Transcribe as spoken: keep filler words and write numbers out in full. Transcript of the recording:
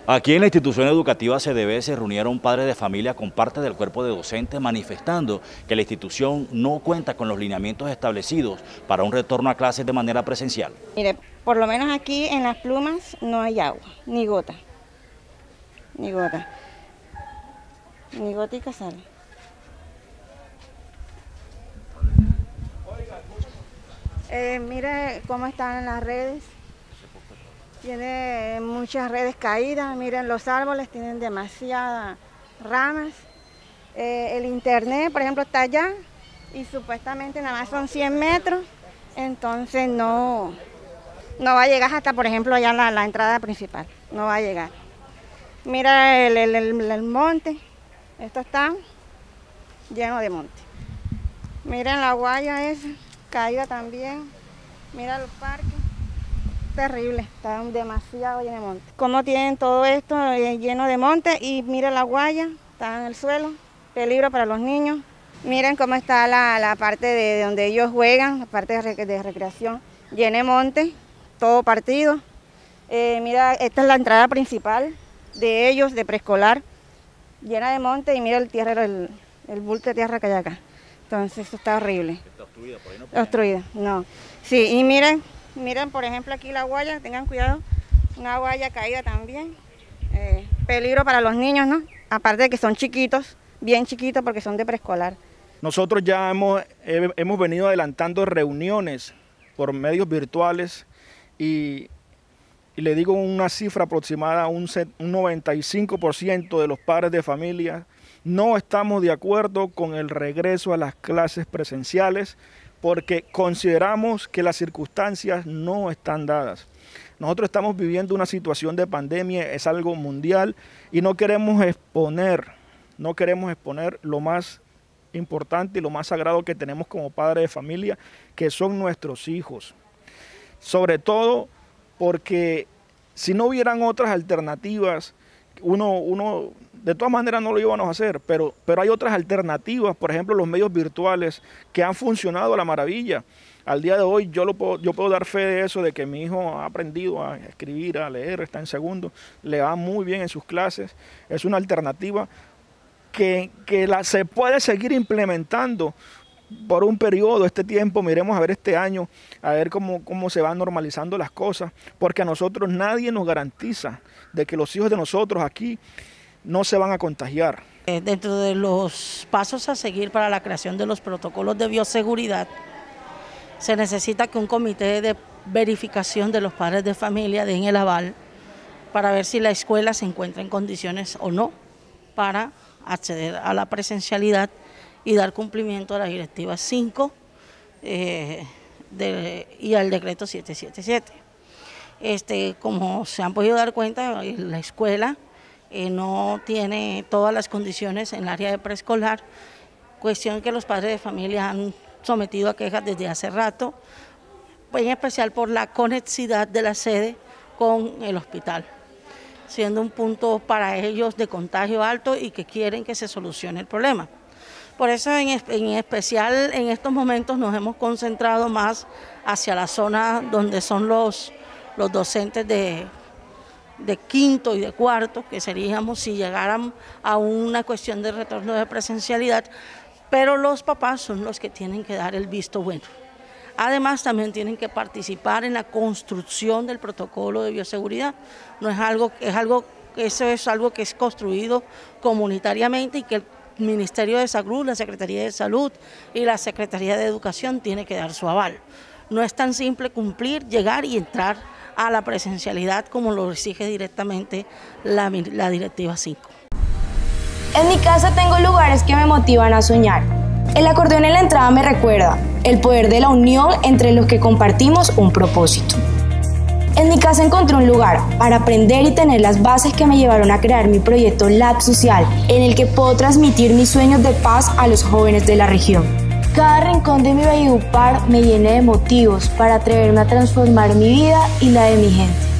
Aquí en la institución educativa C D B se reunieron padres de familia con parte del cuerpo de docentes manifestando que la institución no cuenta con los lineamientos establecidos para un retorno a clases de manera presencial. Mire, por lo menos aquí en Las Plumas no hay agua, ni gota, ni gota, ni gotica sale. Eh, mire cómo están las redes. Tiene muchas redes caídas, miren los árboles, tienen demasiadas ramas. Eh, el internet, por ejemplo, está allá y supuestamente nada más son cien metros, entonces no, no va a llegar hasta, por ejemplo, allá la, la entrada principal, no va a llegar. Mira el, el, el, el monte, esto está lleno de monte. Miren la guaya esa, caída también, mira los parques. Terrible, está demasiado lleno de monte. Como tienen todo esto lleno de monte y miren la guaya, está en el suelo, peligro para los niños. Miren cómo está la, la parte de donde ellos juegan, la parte de, de recreación, llena de monte, todo partido. Eh, mira, esta es la entrada principal de ellos, de preescolar, llena de monte y mira el tierra, el, el bulto de tierra que hay acá. Entonces esto está horrible. ¿Está obstruida por ahí? No obstruida, no. Sí, y miren. Miren, por ejemplo, aquí la guaya, tengan cuidado, una guaya caída también, eh, peligro para los niños, ¿no? Aparte de que son chiquitos, bien chiquitos porque son de preescolar. Nosotros ya hemos, eh, hemos venido adelantando reuniones por medios virtuales y, y le digo una cifra aproximada, un, un noventa y cinco por ciento de los padres de familia no estamos de acuerdo con el regreso a las clases presenciales, porque consideramos que las circunstancias no están dadas. Nosotros estamos viviendo una situación de pandemia, es algo mundial y no queremos exponer, no queremos exponer lo más importante y lo más sagrado que tenemos como padres de familia, que son nuestros hijos. Sobre todo porque si no hubieran otras alternativas, uno, uno de todas maneras no lo íbamos a hacer, pero, pero hay otras alternativas, por ejemplo los medios virtuales que han funcionado a la maravilla. Al día de hoy yo, lo puedo, yo puedo dar fe de eso, de que mi hijo ha aprendido a escribir, a leer, está en segundo, le va muy bien en sus clases, es una alternativa que, que la, se puede seguir implementando por un periodo, este tiempo, miremos a ver este año, a ver cómo, cómo se van normalizando las cosas, porque a nosotros nadie nos garantiza de que los hijos de nosotros aquí no se van a contagiar. Eh, dentro de los pasos a seguir para la creación de los protocolos de bioseguridad, se necesita que un comité de verificación de los padres de familia den el aval para ver si la escuela se encuentra en condiciones o no para acceder a la presencialidad y dar cumplimiento a la directiva cinco eh, de, y al decreto siete siete siete. Este, como se han podido dar cuenta, la escuela eh, no tiene todas las condiciones en el área de preescolar, cuestión que los padres de familia han sometido a quejas desde hace rato, pues en especial por la conexidad de la sede con el hospital, siendo un punto para ellos de contagio alto y que quieren que se solucione el problema. Por eso en, en especial en estos momentos nos hemos concentrado más hacia la zona donde son los, los docentes de, de quinto y de cuarto, que seríamos si llegaran a una cuestión de retorno de presencialidad, pero los papás son los que tienen que dar el visto bueno. Además también tienen que participar en la construcción del protocolo de bioseguridad. No es algo, es algo, eso es algo que es construido comunitariamente y que el Ministerio de Salud, la Secretaría de Salud y la Secretaría de Educación tiene que dar su aval. No es tan simple cumplir, llegar y entrar a la presencialidad como lo exige directamente la, la Directiva cinco. En mi casa tengo lugares que me motivan a soñar. El acordeón en la entrada me recuerda el poder de la unión entre los que compartimos un propósito. En mi casa encontré un lugar para aprender y tener las bases que me llevaron a crear mi proyecto Lab Social, en el que puedo transmitir mis sueños de paz a los jóvenes de la región. Cada rincón de mi Valledupar me llena de motivos para atreverme a transformar mi vida y la de mi gente.